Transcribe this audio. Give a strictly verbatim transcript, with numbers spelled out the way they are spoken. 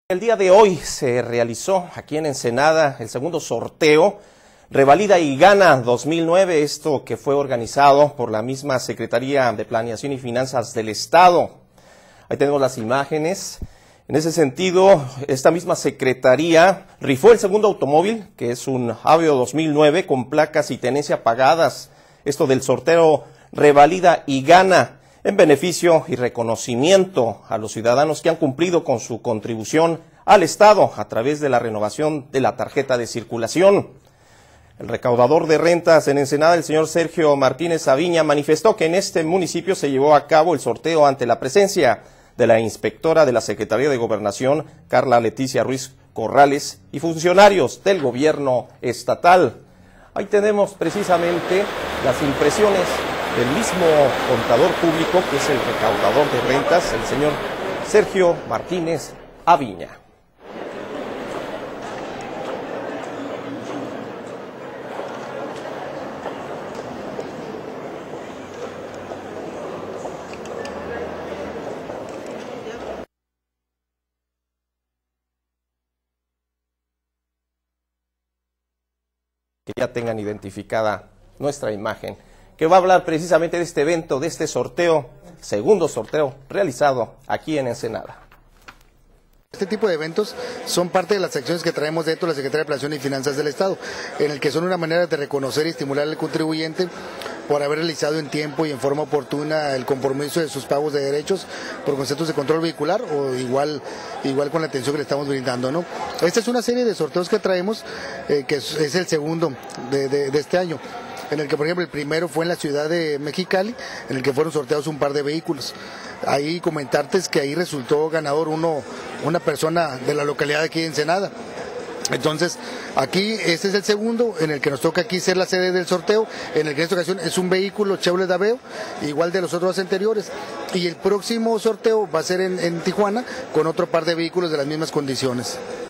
El día de hoy se realizó aquí en Ensenada el segundo sorteo Revalida y Gana dos mil nueve, esto que fue organizado por la misma Secretaría de Planeación y Finanzas del Estado. Ahí tenemos las imágenes. En ese sentido, esta misma Secretaría rifó el segundo automóvil, que es un Aveo dos mil nueve con placas y tenencia pagadas. Esto del sorteo Revalida y Gana, en beneficio y reconocimiento a los ciudadanos que han cumplido con su contribución al Estado a través de la renovación de la tarjeta de circulación. El recaudador de rentas en Ensenada, el señor Sergio Martínez Aviña, manifestó que en este municipio se llevó a cabo el sorteo ante la presencia de la inspectora de la Secretaría de Gobernación, Carla Leticia Ruiz Corrales, y funcionarios del gobierno estatal. Ahí tenemos precisamente las impresiones del mismo contador público, que es el recaudador de rentas, el señor Sergio Martínez Aviña. Que ya tengan identificada nuestra imagen, que va a hablar precisamente de este evento, de este sorteo, segundo sorteo realizado aquí en Ensenada. Este tipo de eventos son parte de las acciones que traemos dentro de la Secretaría de Planeación y Finanzas del Estado, en el que son una manera de reconocer y estimular al contribuyente por haber realizado en tiempo y en forma oportuna el compromiso de sus pagos de derechos por conceptos de control vehicular o igual, igual con la atención que le estamos brindando, ¿no? Esta es una serie de sorteos que traemos, eh, que es, es el segundo de, de, de este año, en el que, por ejemplo, el primero fue en la ciudad de Mexicali, en el que fueron sorteados un par de vehículos. Ahí comentarte que ahí resultó ganador uno, una persona de la localidad de aquí de Ensenada. Entonces, aquí este es el segundo, en el que nos toca aquí ser la sede del sorteo, en el que en esta ocasión es un vehículo Chevrolet Aveo, igual de los otros anteriores. Y el próximo sorteo va a ser en, en Tijuana, con otro par de vehículos de las mismas condiciones.